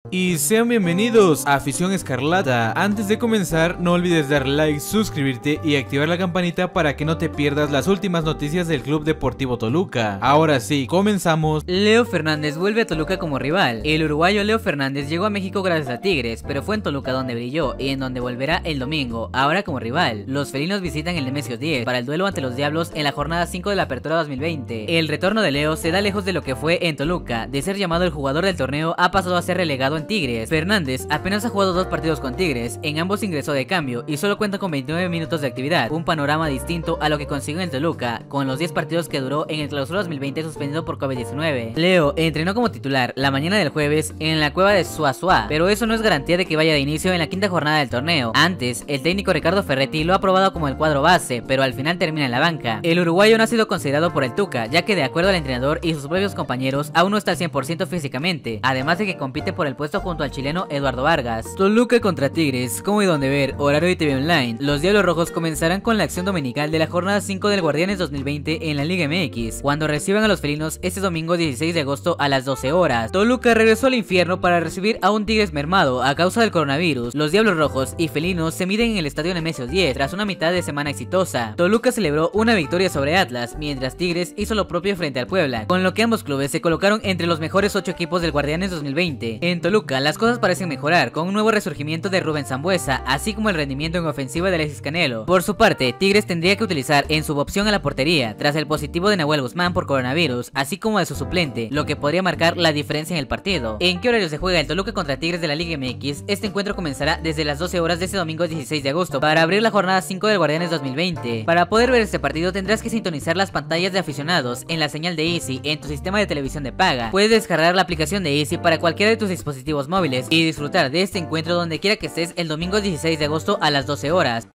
Y sean bienvenidos a Afición Escarlata. Antes de comenzar, no olvides dar like, suscribirte y activar la campanita para que no te pierdas las últimas noticias del Club Deportivo Toluca. Ahora sí, comenzamos. Leo Fernández vuelve a Toluca como rival. El uruguayo Leo Fernández llegó a México gracias a Tigres, pero fue en Toluca donde brilló y en donde volverá el domingo, ahora como rival. Los felinos visitan el Nemesio 10 para el duelo ante los Diablos en la jornada 5 de la Apertura 2020. El retorno de Leo se da lejos de lo que fue en Toluca. De ser llamado el jugador del torneo, ha pasado a ser relegado en Tigres. Fernández apenas ha jugado 2 partidos con Tigres, en ambos ingresó de cambio y solo cuenta con 29 minutos de actividad, un panorama distinto a lo que consiguió en Toluca, con los 10 partidos que duró en el Clausura 2020 suspendido por COVID-19. Leo entrenó como titular la mañana del jueves en la cueva de Suazua, pero eso no es garantía de que vaya de inicio en la quinta jornada del torneo. Antes, el técnico Ricardo Ferretti lo ha aprobado como el cuadro base, pero al final termina en la banca. El uruguayo no ha sido considerado por el Tuca, ya que de acuerdo al entrenador y sus propios compañeros, aún no está al 100% físicamente, además de que compite por el puesto junto al chileno Eduardo Vargas. Toluca contra Tigres, como y donde ver, horario de TV Online. Los Diablos Rojos comenzarán con la acción dominical de la jornada 5 del Guardianes 2020 en la Liga MX, cuando reciban a los felinos este domingo 16 de agosto a las 12 horas. Toluca regresó al infierno para recibir a un Tigres mermado a causa del coronavirus. Los Diablos Rojos y felinos se miden en el estadio Nemesio 10 tras una mitad de semana exitosa. Toluca celebró una victoria sobre Atlas, mientras Tigres hizo lo propio frente al Puebla, con lo que ambos clubes se colocaron entre los mejores 8 equipos del Guardianes 2020. En Toluca las cosas parecen mejorar con un nuevo resurgimiento de Rubén Sambueza, así como el rendimiento en ofensiva de Alexis Canelo. Por su parte, Tigres tendría que utilizar en su opción a la portería, tras el positivo de Nahuel Guzmán por coronavirus, así como de su suplente, lo que podría marcar la diferencia en el partido. ¿En qué horario se juega el Toluca contra Tigres de la Liga MX? Este encuentro comenzará desde las 12 horas de este domingo 16 de agosto, para abrir la jornada 5 del Guardianes 2020. Para poder ver este partido tendrás que sintonizar las pantallas de aficionados en la señal de Easy en tu sistema de televisión de paga. Puedes descargar la aplicación de Easy para cualquiera de tus dispositivos móviles y disfrutar de este encuentro donde quiera que estés el domingo 16 de agosto a las 12 horas.